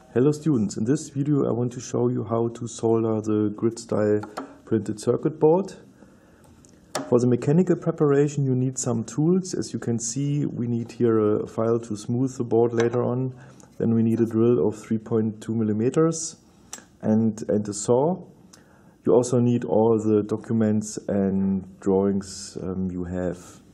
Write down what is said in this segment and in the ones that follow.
Hello students, in this video I want to show you how to solder the grid style printed circuit board. For the mechanical preparation you need some tools. As you can see, we need here a file to smooth the board later on. Then we need a drill of 3.2 millimeters and a saw. You also need all the documents and drawings you have.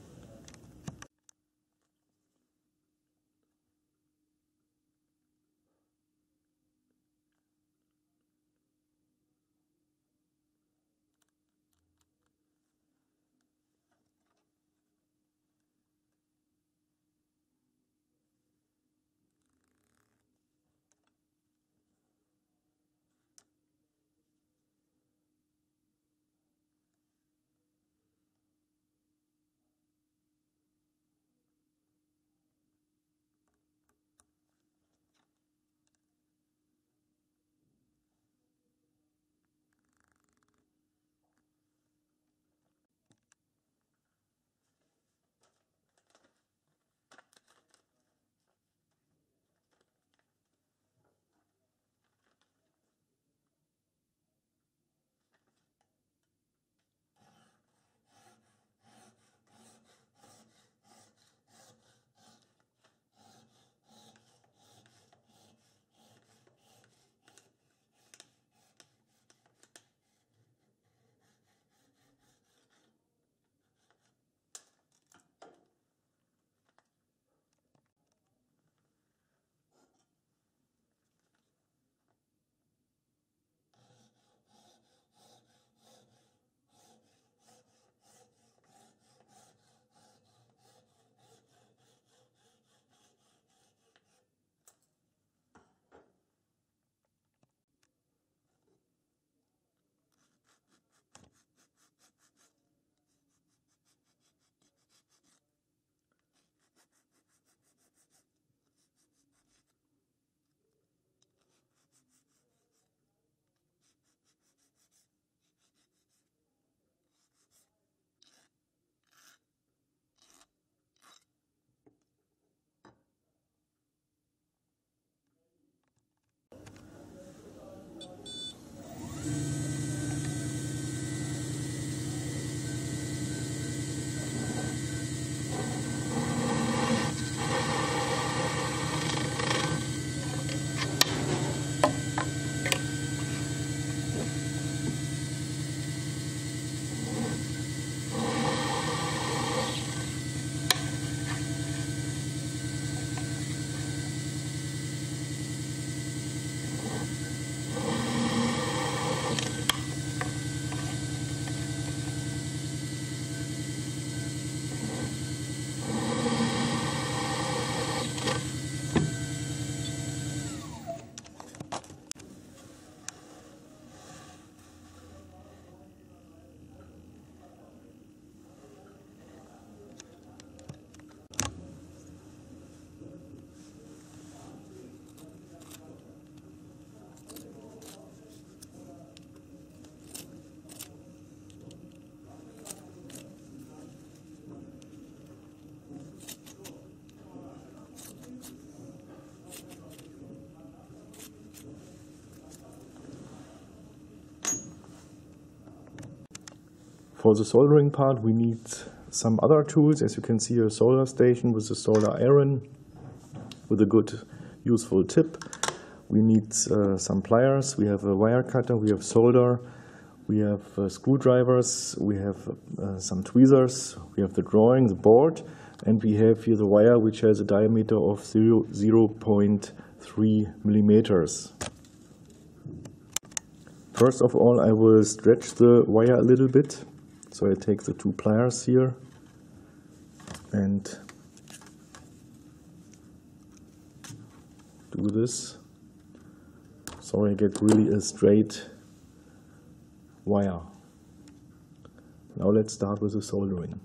For the soldering part we need some other tools. As you can see, a solder station with a solder iron with a good useful tip. We need some pliers, we have a wire cutter, we have solder, we have screwdrivers, we have some tweezers, we have the drawing, the board, and we have here the wire which has a diameter of 0.3 millimeters. First of all, I will stretch the wire a little bit. So I take the two pliers here and do this, so I get really a straight wire. Now let's start with the soldering.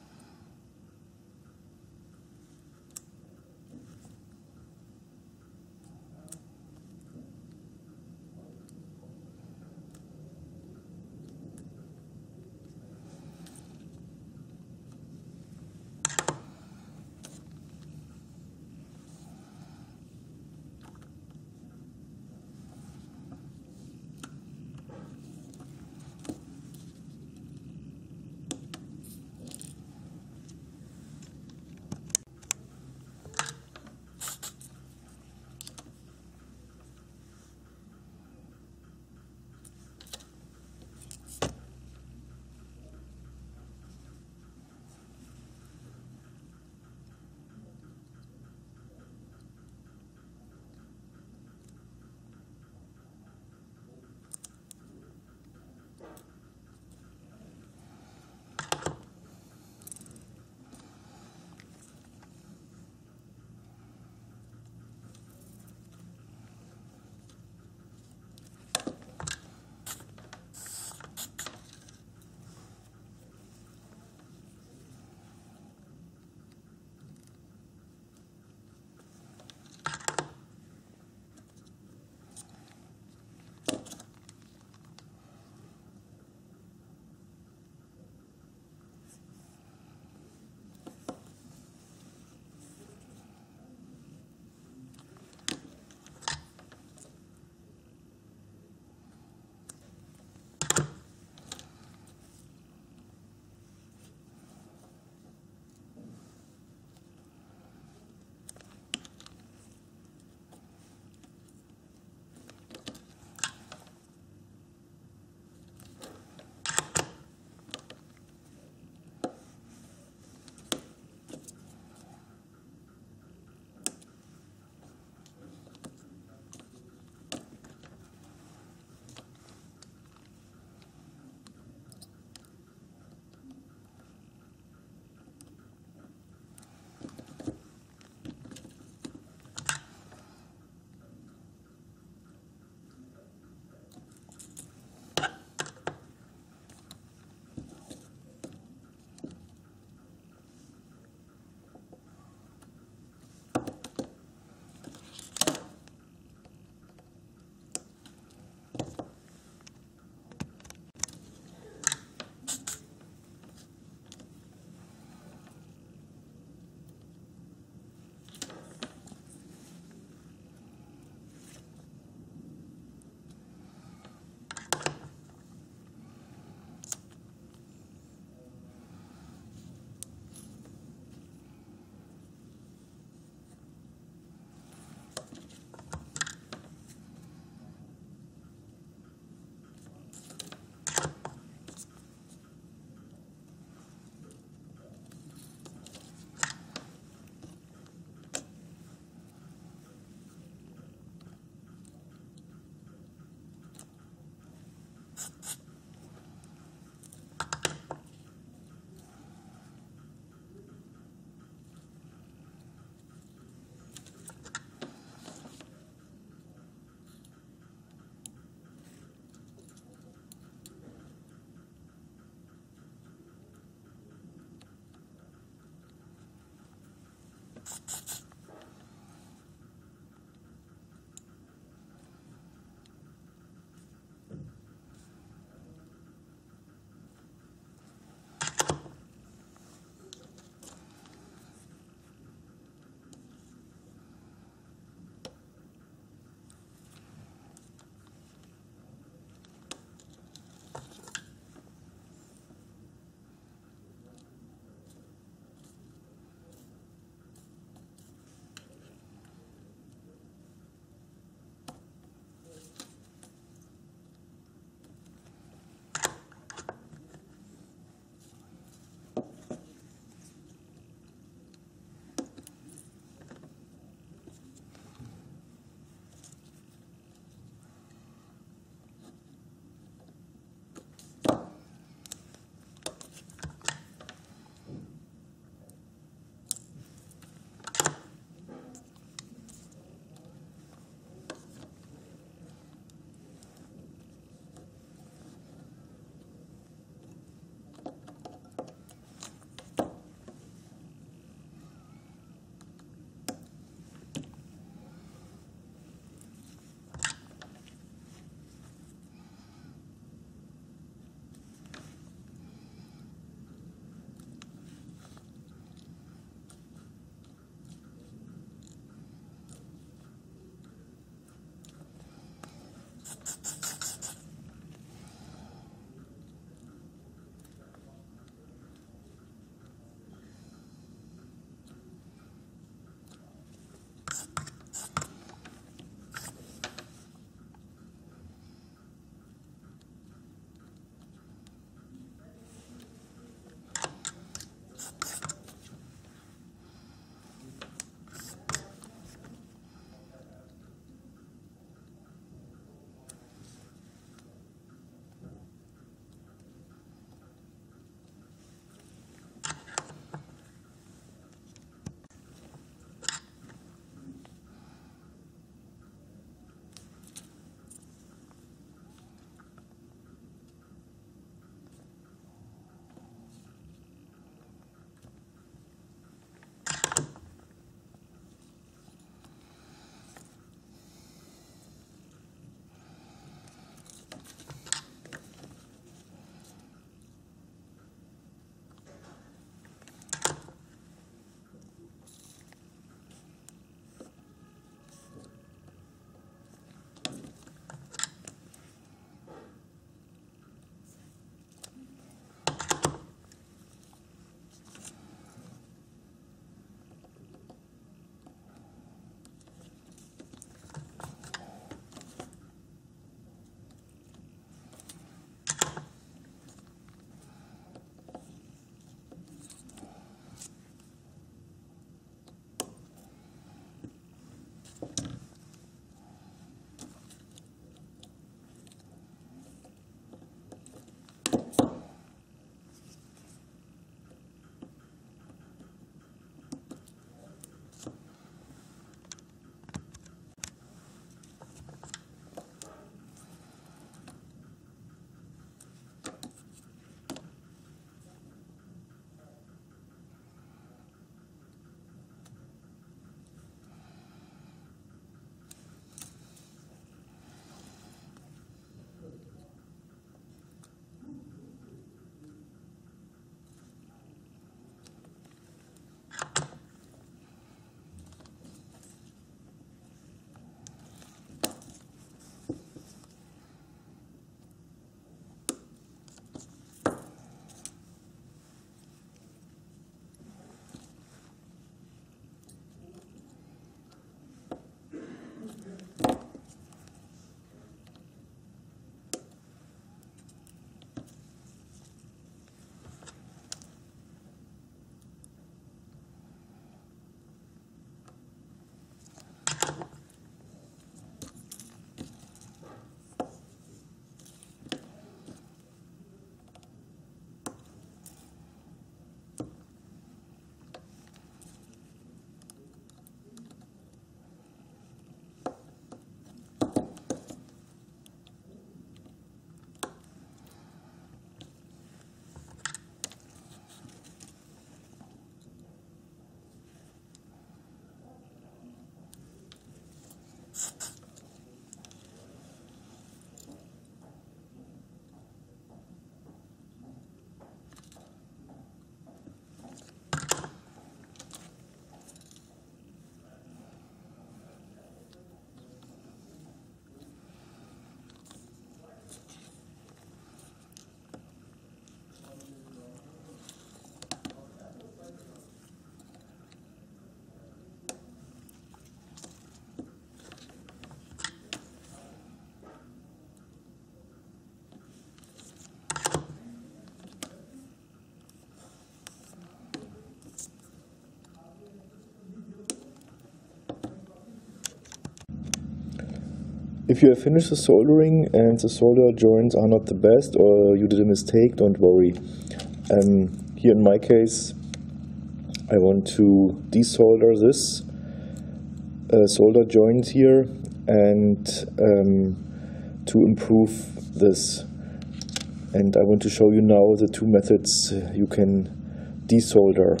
If you have finished the soldering and the solder joints are not the best, or you did a mistake, don't worry. Here in my case, I want to desolder this solder joint here and to improve this. And I want to show you now the two methods you can desolder.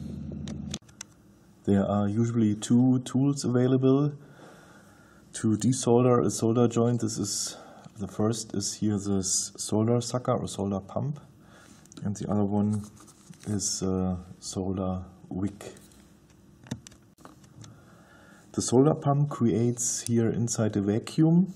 There are usually two tools available to desolder a solder joint. The first is here this solder sucker or solder pump, and the other one is a solder wick. The solder pump creates here inside a vacuum,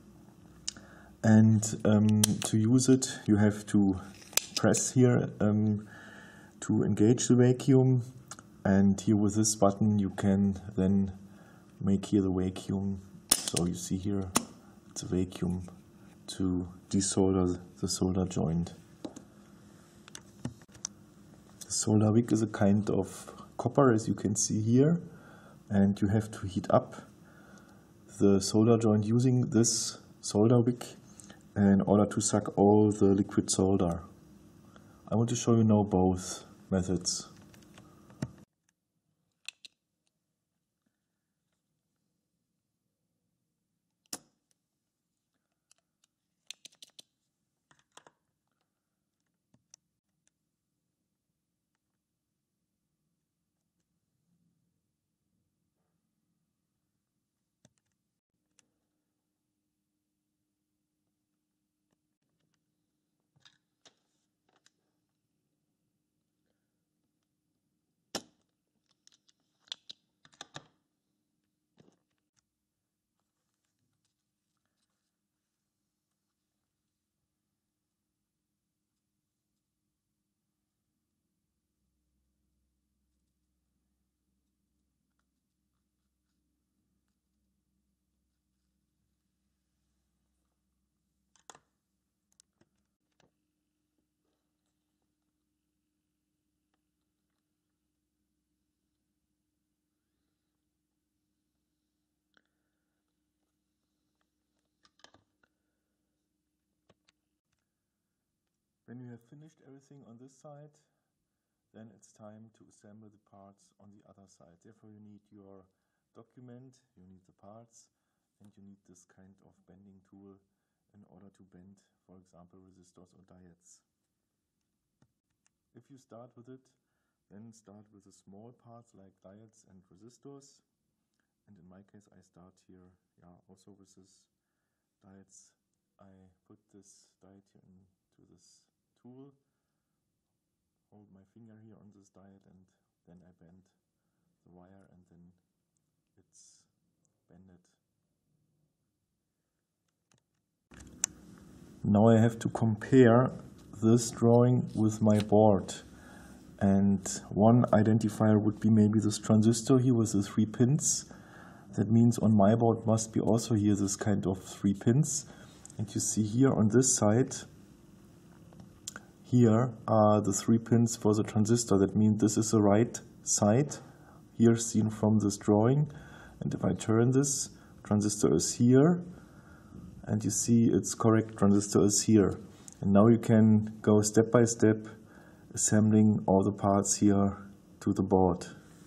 and to use it you have to press here to engage the vacuum, and here with this button you can then make here the vacuum. So you see here it's a vacuum to desolder the solder joint. The solder wick is a kind of copper, as you can see here, and you have to heat up the solder joint using this solder wick in order to suck all the liquid solder. I want to show you now both methods. When you have finished everything on this side, then it's time to assemble the parts on the other side. Therefore you need your document, you need the parts, and you need this kind of bending tool in order to bend, for example, resistors or diodes. If you start with it, then start with the small parts like diodes and resistors. And in my case I start here also with this diodes. I put this diode here into this tool, hold my finger here on this diode, and then I bend the wire, and then it's bended. Now I have to compare this drawing with my board, and one identifier would be maybe this transistor here with the 3 pins. That means on my board must be also here this kind of 3 pins. And you see here on this side, here are the 3 pins for the transistor. That means this is the right side, here seen from this drawing. And if I turn this, transistor is here. And you see it's correct, transistor is here. And now you can go step by step, assembling all the parts here to the board.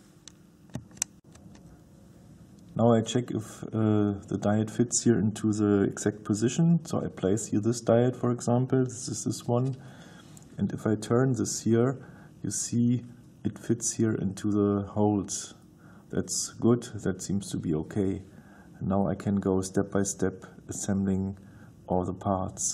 Now I check if the diode fits here into the exact position. So I place here this diode, for example, this is this one. And if I turn this here, you see it fits here into the holes. That's good, that seems to be okay. And now I can go step by step, assembling all the parts.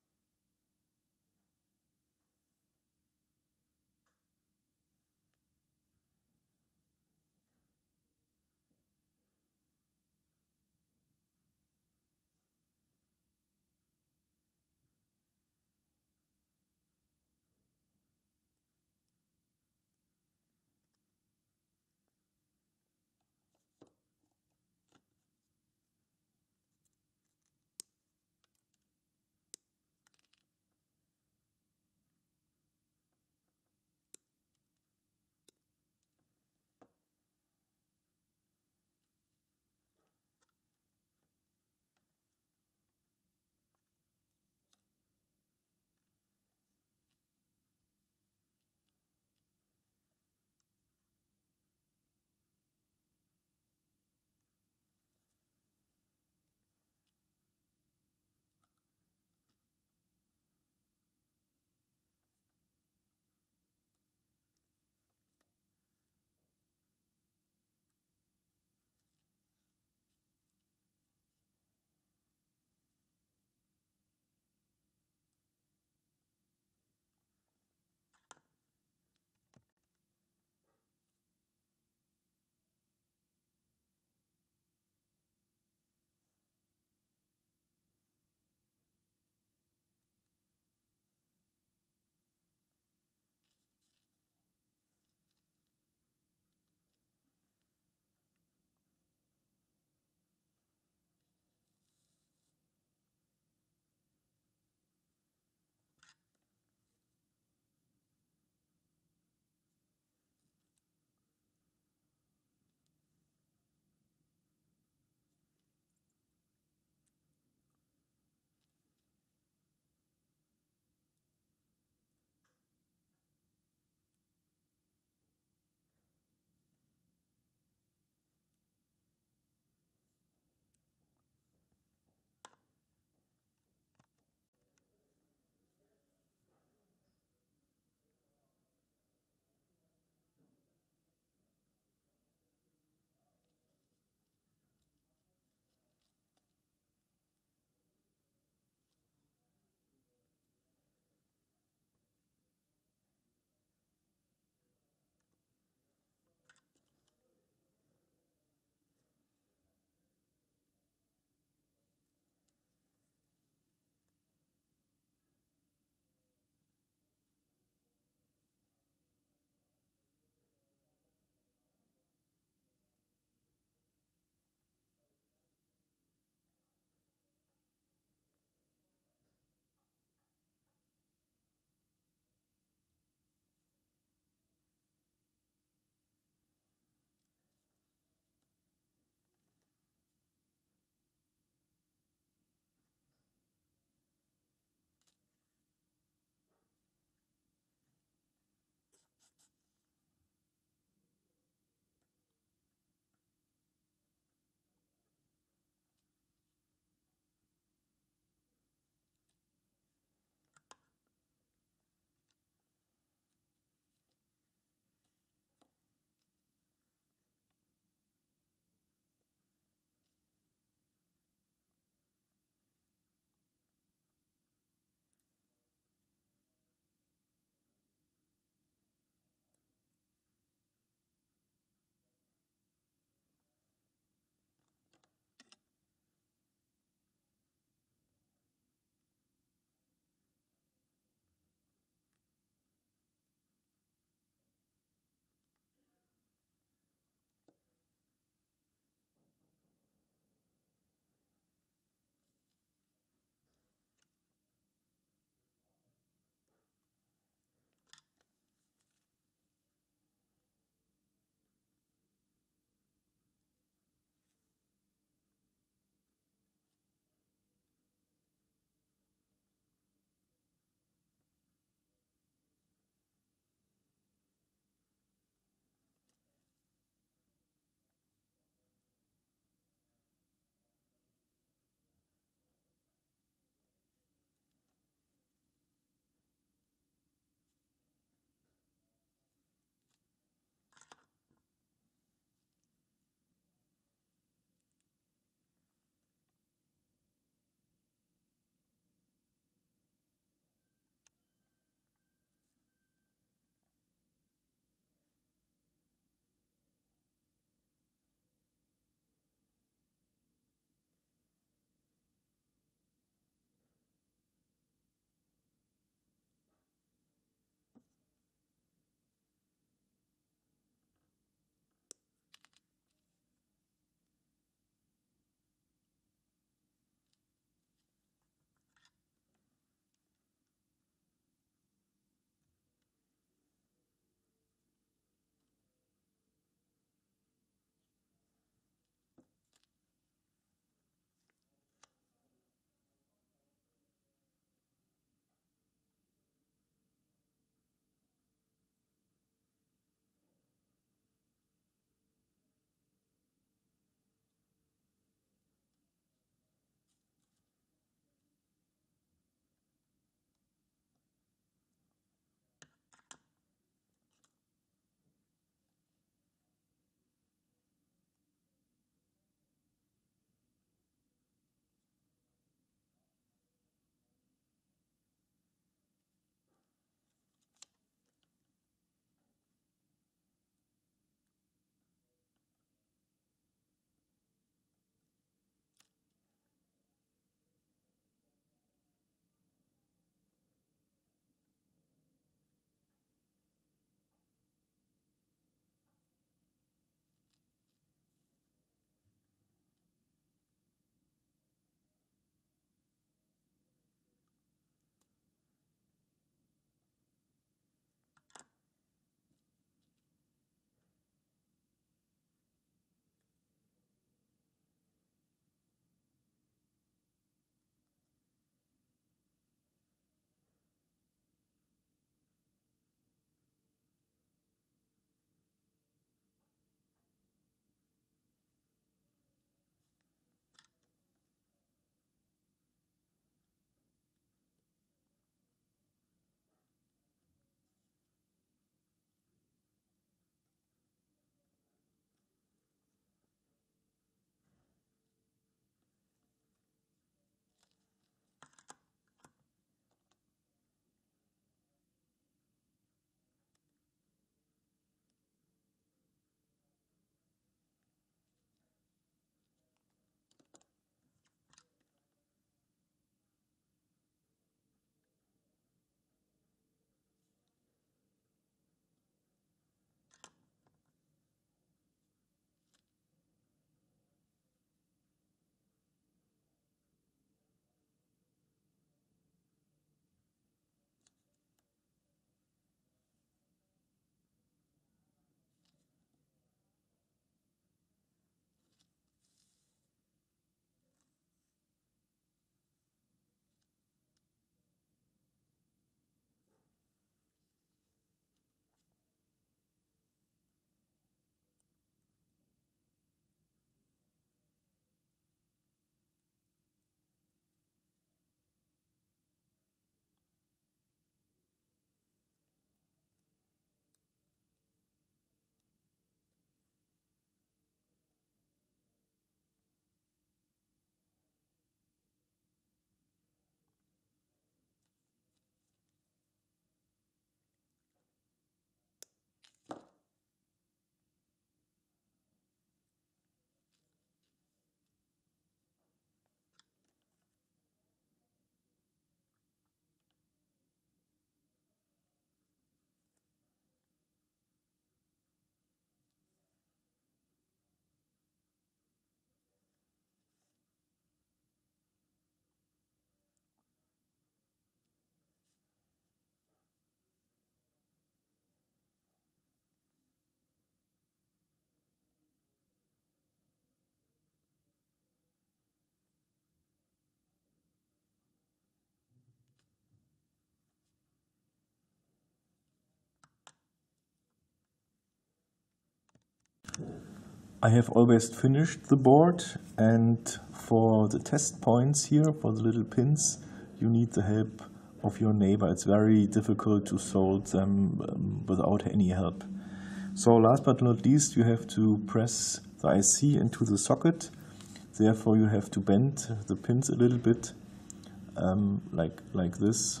I have always finished the board, and for the test points here, for the little pins, you need the help of your neighbor. It's very difficult to solder them without any help. So last but not least, you have to press the IC into the socket. Therefore you have to bend the pins a little bit, like this,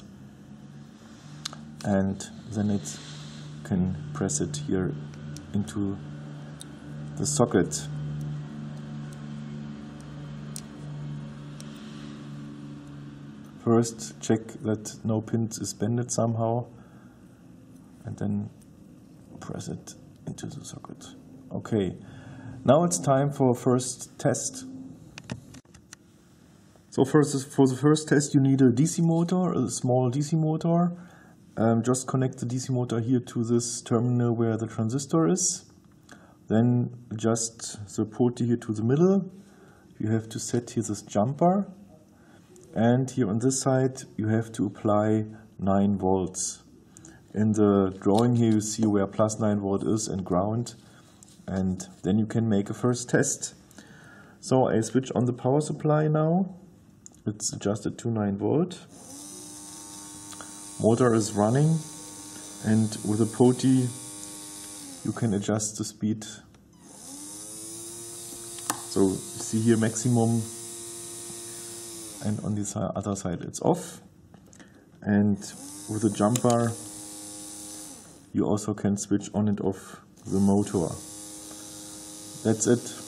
and then it can press it here into the socket. First check that no pins is bended somehow, and then press it into the socket. Okay, now it's time for first test. So for the first test you need a DC motor, a small DC motor. Just connect the DC motor here to this terminal where the transistor is. Then adjust the port here to the middle. You have to set here this jumper. And here on this side you have to apply 9 volts. In the drawing here you see where plus 9 volt is and ground. And then you can make a first test. So I switch on the power supply now. It's adjusted to 9 volt. Motor is running, and with a POTI you can adjust the speed. So you see here maximum, and on the other side it's off. And with the jumper you also can switch on and off the motor. That's it.